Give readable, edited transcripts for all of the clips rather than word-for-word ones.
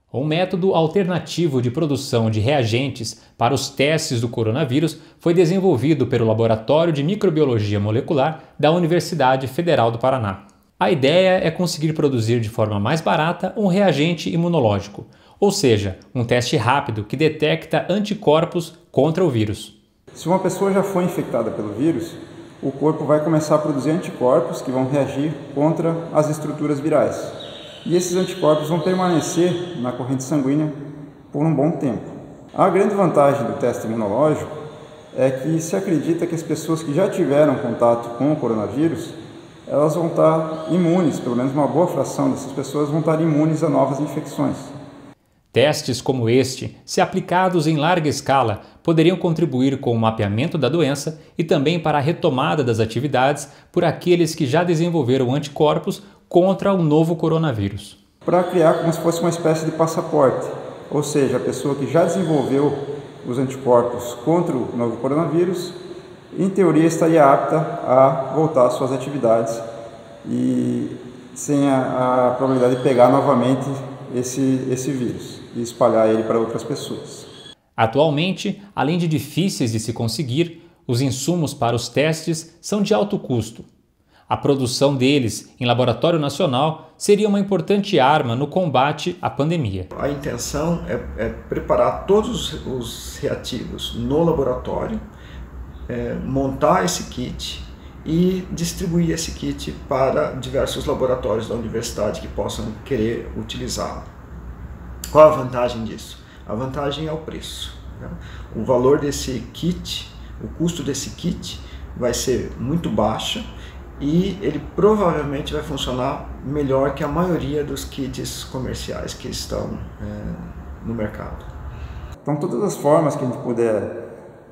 Um método alternativo de produção de reagentes para os testes do coronavírus foi desenvolvido pelo Laboratório de Microbiologia Molecular da Universidade Federal do Paraná. A ideia é conseguir produzir de forma mais barata um reagente imunológico, ou seja, um teste rápido que detecta anticorpos contra o vírus. Se uma pessoa já foi infectada pelo vírus, o corpo vai começar a produzir anticorpos que vão reagir contra as estruturas virais. E esses anticorpos vão permanecer na corrente sanguínea por um bom tempo. A grande vantagem do teste imunológico é que se acredita que as pessoas que já tiveram contato com o coronavírus, elas vão estar imunes, pelo menos uma boa fração dessas pessoas vão estar imunes a novas infecções. Testes como este, se aplicados em larga escala, poderiam contribuir com o mapeamento da doença e também para a retomada das atividades por aqueles que já desenvolveram anticorpos contra o novo coronavírus. Para criar como se fosse uma espécie de passaporte, ou seja, a pessoa que já desenvolveu os anticorpos contra o novo coronavírus, em teoria estaria apta a voltar às suas atividades e sem a probabilidade de pegar novamente esse vírus e espalhar ele para outras pessoas. Atualmente, além de difíceis de se conseguir, os insumos para os testes são de alto custo. A produção deles em laboratório nacional seria uma importante arma no combate à pandemia. A intenção é preparar todos os reativos no laboratório, montar esse kit e distribuir esse kit para diversos laboratórios da universidade que possam querer utilizá-lo. Qual a vantagem disso? A vantagem é o preço. O valor desse kit, o custo desse kit vai ser muito baixo e ele provavelmente vai funcionar melhor que a maioria dos kits comerciais que estão no mercado. Então, todas as formas que a gente puder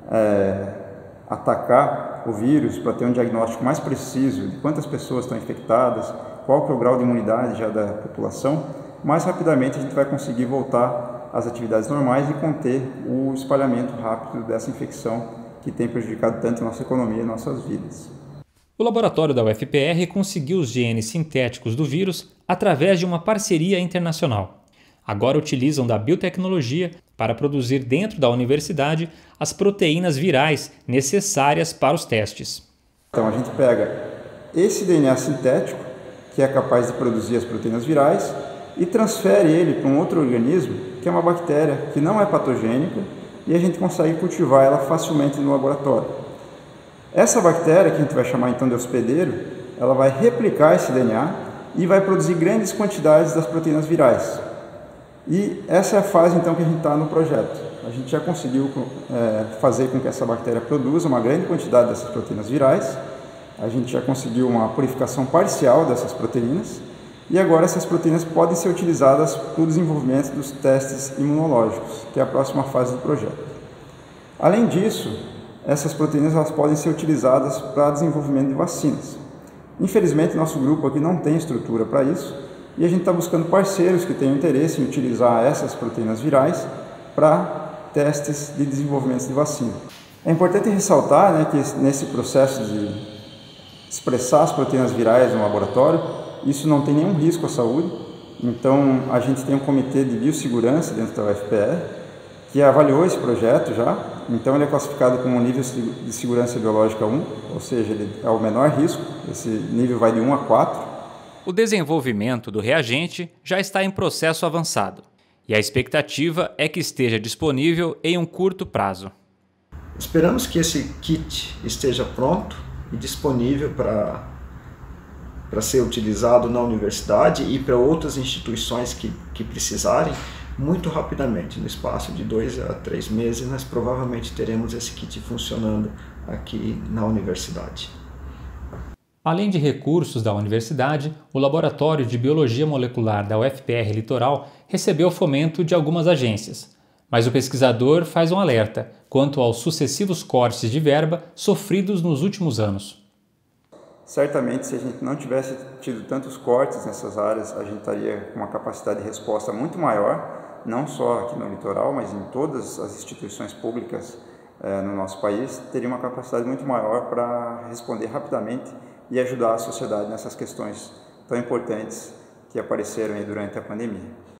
atacar o vírus para ter um diagnóstico mais preciso de quantas pessoas estão infectadas, qual que é o grau de imunidade já da população, mais rapidamente a gente vai conseguir voltar às atividades normais e conter o espalhamento rápido dessa infecção que tem prejudicado tanto a nossa economia e nossas vidas. O laboratório da UFPR conseguiu os genes sintéticos do vírus através de uma parceria internacional. Agora utilizam da biotecnologia para produzir dentro da universidade as proteínas virais necessárias para os testes. Então a gente pega esse DNA sintético, que é capaz de produzir as proteínas virais, e transfere ele para um outro organismo, que é uma bactéria que não é patogênica, e a gente consegue cultivar ela facilmente no laboratório. Essa bactéria, que a gente vai chamar então de hospedeiro, ela vai replicar esse DNA e vai produzir grandes quantidades das proteínas virais. E essa é a fase então que a gente está no projeto. A gente já conseguiu fazer com que essa bactéria produza uma grande quantidade dessas proteínas virais, a gente já conseguiu uma purificação parcial dessas proteínas, e agora essas proteínas podem ser utilizadas para o desenvolvimento dos testes imunológicos, que é a próxima fase do projeto. Além disso, essas proteínas elas podem ser utilizadas para desenvolvimento de vacinas. Infelizmente, nosso grupo aqui não tem estrutura para isso, e a gente está buscando parceiros que tenham interesse em utilizar essas proteínas virais para testes de desenvolvimento de vacina. É importante ressaltar, que nesse processo de expressar as proteínas virais no laboratório, isso não tem nenhum risco à saúde. Então, a gente tem um comitê de biossegurança dentro da UFPR que avaliou esse projeto já. Então, ele é classificado como um nível de segurança biológica 1, ou seja, ele é o menor risco. Esse nível vai de 1 a 4. O desenvolvimento do reagente já está em processo avançado e a expectativa é que esteja disponível em um curto prazo. Esperamos que esse kit esteja pronto e disponível para ser utilizado na universidade e para outras instituições que precisarem muito rapidamente. No espaço de 2 a 3 meses, nós provavelmente teremos esse kit funcionando aqui na universidade. Além de recursos da universidade, o Laboratório de Biologia Molecular da UFPR Litoral recebeu fomento de algumas agências. Mas o pesquisador faz um alerta quanto aos sucessivos cortes de verba sofridos nos últimos anos. Certamente, se a gente não tivesse tido tantos cortes nessas áreas, a gente estaria com uma capacidade de resposta muito maior, não só aqui no litoral, mas em todas as instituições públicas no nosso país, teria uma capacidade muito maior para responder rapidamente e ajudar a sociedade nessas questões tão importantes que apareceram aí durante a pandemia.